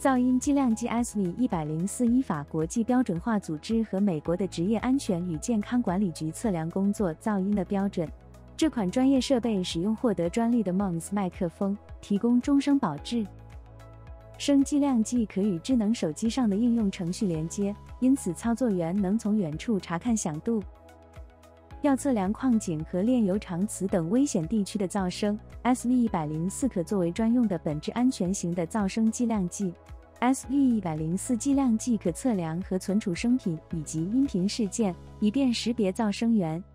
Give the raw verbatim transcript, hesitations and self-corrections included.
噪音计量计 S V 一百零四依法国际标准化组织和美国的职业安全与健康管理局测量工作噪音的标准。这款专业设备使用获得专利的 M O N S 麦克风，提供终声保质。声计量计可与智能手机上的应用程序连接，因此操作员能从远处查看响度。要测量矿井和炼油厂此等危险地区的噪声 ，S V 一百零四可作为专用的本质安全型的噪声计量计。S V 一百零四计量计可测量和存储声频以及音频事件，以便识别噪声源。